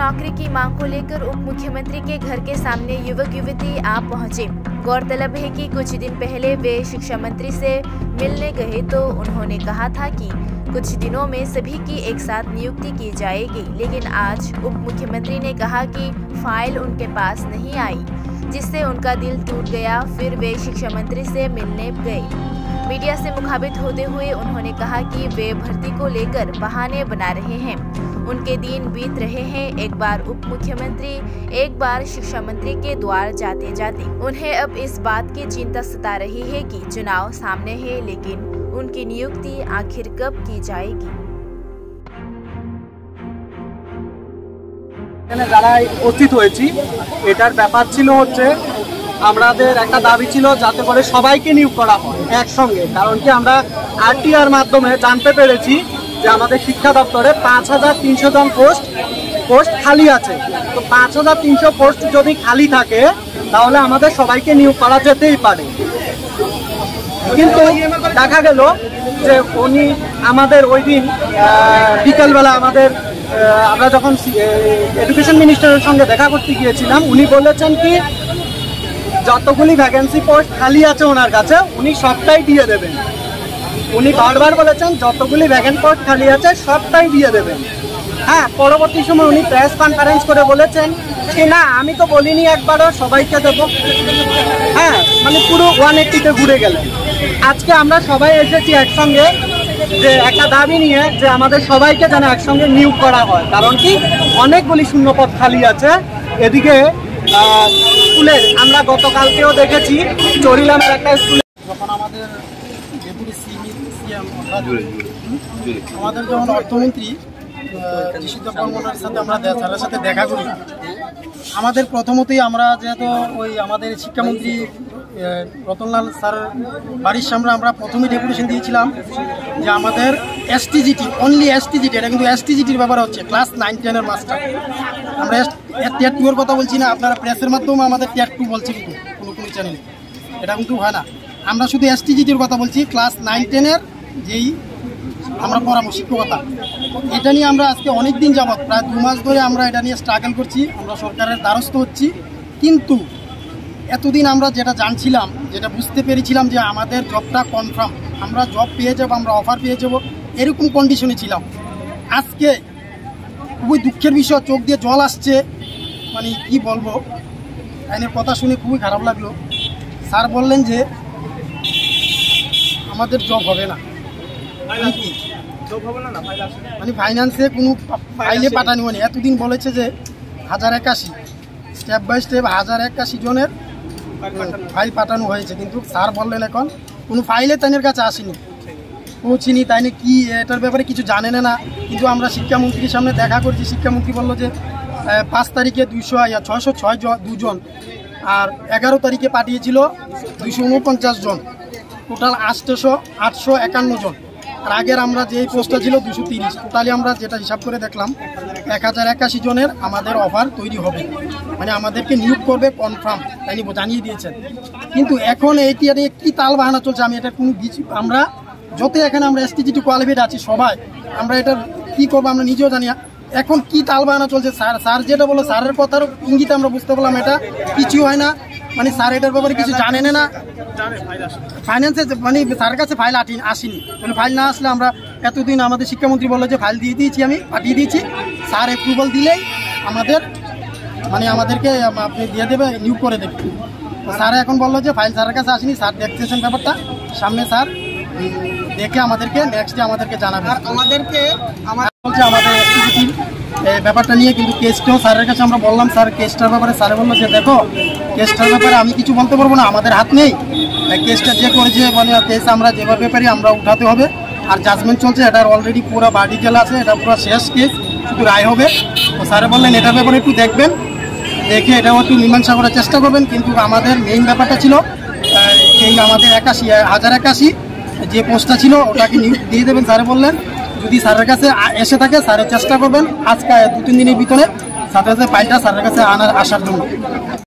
नौकरी की मांग को लेकर उप मुख्यमंत्री के घर के सामने युवक युवती आ पहुंचे। गौरतलब है कि कुछ दिन पहले वे शिक्षा मंत्री से मिलने गए तो उन्होंने कहा था कि कुछ दिनों में सभी की एक साथ नियुक्ति की जाएगी, लेकिन आज उप मुख्यमंत्री ने कहा कि फाइल उनके पास नहीं आई, जिससे उनका दिल टूट गया। फिर वे शिक्षा मंत्री से मिलने गए। मीडिया से मुखातिब होते हुए उन्होंने कहा कि वे भर्ती को लेकर बहाने बना रहे हैं। उनके दिन बीत रहे हैं, एक बार उप मुख्यमंत्री एक बार शिक्षा मंत्री के द्वार जाते जाते। उन्हें अब इस बात की चिंता सता रही है कि चुनाव सामने है, लेकिन उनकी नियुक्ति आखिर कब की जाएगी। যারা উপস্থিত হয়েছি এটার ব্যাপার ছিল হচ্ছে আমাদের একটা দাবি ছিল যাতে করে সবাইকে নিয়োগ করা হয় একসঙ্গে। কারণ কি আমরা আরটিআর মাধ্যমে জানতে পেরেছি যে আমাদের শিক্ষা দপ্তরে 5300 জন পোস্ট খালি আছে। তো 5300 পোস্ট যদি খালি থাকে তাহলে আমাদের সবাইকে নিয়োগ করা যেতেই পারে। কিন্তু দেখা গেল যে উনি আমাদের ওই দিন বিকালবেলা আমরা যখন এডুকেশন মিনিস্টারের সঙ্গে দেখা করতে গিয়েছিলাম, উনি বলেছেন কি যতগুলি ভ্যাকেন্সি পোস্ট খালি আছে ওনার কাছে উনি সবটাই দিয়ে দেবেন। উনি বারবার বলেছেন যতগুলি ভ্যাকেন্ট পোস্ট খালি আছে সবটাই দিয়ে দেবেন। হ্যাঁ, পরবর্তী সময় উনি প্রেস কনফারেন্স করে বলেছেন যে না, আমি তো বলিনি একবারও সবাইকে দেবো। হ্যাঁ, মানে পুরো 180-তে ঘুরে গেলেন। আজকে আমরা সবাই এসেছি একসঙ্গে যে একটা দাবি নিয়ে যে আমাদের সবাইকে যেন একসঙ্গে নিয়োগ করা হয়। কারণ কি অনেকগুলি শূন্যপদ খালি আছে। এদিকে স্কুলের আমরা গতকালকেও দেখেছি চরিলামের একটা স্কুলে যখন আমাদের ডেপুটি সিএম আমাদের যখন অর্থমন্ত্রী ঋষিদেব বর্মনের সাথে আমরা স্যারের সাথে দেখা করি, আমাদের প্রথমতই আমরা যেহেতু ওই আমাদের শিক্ষামন্ত্রী রতনলাল স্যার বাড়ির সামনে আমরা প্রথমেই ডেপুটেশন দিয়েছিলাম যে আমাদের এসটিজিটি অনলি এসটিজিটি, এটা কিন্তু এসটিজিটির ব্যাপার হচ্ছে ক্লাস 9-10 মাস্টার। আমরা টিয়ার 2 এর কথা বলছি না, আপনারা প্রেসের মাধ্যমে আমাদের টিয়ার 2 বলছি কিন্তু কোনো চ্যানেলে, এটা কিন্তু হয় না। আমরা শুধু এসটিজিটির কথা বলছি, ক্লাস 9-10 যেই আমরা পড়াবো শিক্ষকতা। এটা নিয়ে আমরা আজকে অনেক দিন যাবৎ প্রায় 2 মাস ধরে আমরা এটা নিয়ে স্ট্রাগল করছি, আমরা সরকারের দ্বারস্থ হচ্ছি। কিন্তু এতদিন আমরা যেটা জানছিলাম, যেটা বুঝতে পেরেছিলাম যে আমাদের জবটা কনফার্ম, আমরা জব পেয়ে যাবো, আমরা অফার পেয়ে যাবো, এরকম কন্ডিশনে ছিলাম। আজকে খুবই দুঃখের বিষয়, চোখ দিয়ে জল আসছে, মানে কি বলবো, আইনের কথা শুনে খুবই খারাপ লাগলো। স্যার বললেন যে আমাদের জব হবে না, মানে ফাইন্যান্সে কোনো ফাইলে পাঠানো হয়নি। এতদিন বলেছে যে 1081 স্টেপ বাই স্টেপ 1081 জনের ফাইল পাঠানো হয়েছে, কিন্তু স্যার বললেন এখন কোনো ফাইলে তাইনের কাছে আসেনি, পৌঁছিনি। তাইনে কি এটার ব্যাপারে কিছু জানেন না। কিন্তু আমরা শিক্ষামন্ত্রীর সামনে দেখা করছি, শিক্ষামন্ত্রী বললো যে 5 তারিখে 606 জন, আর 11 তারিখে পাঠিয়েছিল 249 জন, টোটাল 851 জন। আর আগের আমরা যে পোস্টটা ছিল 230, টোটালি আমরা যেটা হিসাব করে দেখলাম 1081 জনের আমাদের অফার তৈরি হবে, মানে আমাদেরকে নিয়োগ করবে কনফার্ম, তাই জানিয়ে দিয়েছেন। কিন্তু এখন এইটা নিয়ে কী তাল বাহানা চলছে আমি এটা কোনো আমরা যত এখানে আমরা এসটিজিটি কোয়ালিফাইড আছি সবাই, আমরা এটা কী করবো আমরা নিজেও জানি। এখন কি তাল বাহানা চলছে, স্যার যেটা বলো স্যারের কথার ইঙ্গিতে আমরা বুঝতে পারলাম এটা কিছু হয় না, মানে স্যার এটার ব্যাপারে কিছু জানেন না। ফাইন্যান্সে মানে স্যারের কাছে ফাইল আসেনি, মানে ফাইল না আসলে আমরা এতদিন আমাদের শিক্ষামন্ত্রী বললো যে ফাইল দিয়ে দিয়েছি, আমি পাঠিয়ে দিয়েছি, স্যার অ্যাপ্রুভাল দিলেই আমাদেরকে আপনি দিয়ে দেবে, নিয়োগ করে দেবে। স্যার এখন বললো যে ফাইল স্যারের কাছে আসেনি, স্যার দেখতেছেন ব্যাপারটা, সামনে স্যার দেখে আমাদেরকে নেক্সট ডে আমাদেরকে জানাবে। আমাদের এসটিজিটির ব্যাপারটা নিয়ে কিন্তু কেসটাও স্যারের কাছে আমরা বললাম, স্যার কেসটার ব্যাপারে স্যার বললো যে দেখো কেসটার ব্যাপারে আমি কিছু বলতে পারবো না, আমাদের হাত নেই, কেসটা যে করেছে মানে কেস আমরা যেভাবে পারি আমরা উঠাতে হবে। আর জাজমেন্ট চলছে, এটার অলরেডি পুরো বার্ডিকেল আছে, এটা পুরো শেষ কেস, শুধু রায় হবে। তো স্যারে বললেন এটার ব্যাপারে একটু দেখবেন, দেখে এটাও একটু মীমাংসা করার চেষ্টা করবেন। কিন্তু আমাদের মেইন ব্যাপারটা ছিল এই আমাদের 1081 যে পোস্টটা ছিল ওটাকে নিয়োগ দিয়ে দেবেন স্যারে বললেন। যদি স্যারের কাছে এসে থাকে স্যারের চেষ্টা করবেন আজকে 2-3 দিনের ভিতরে সাথে সাথে ফাইলটা স্যারের কাছে আসার জন্য।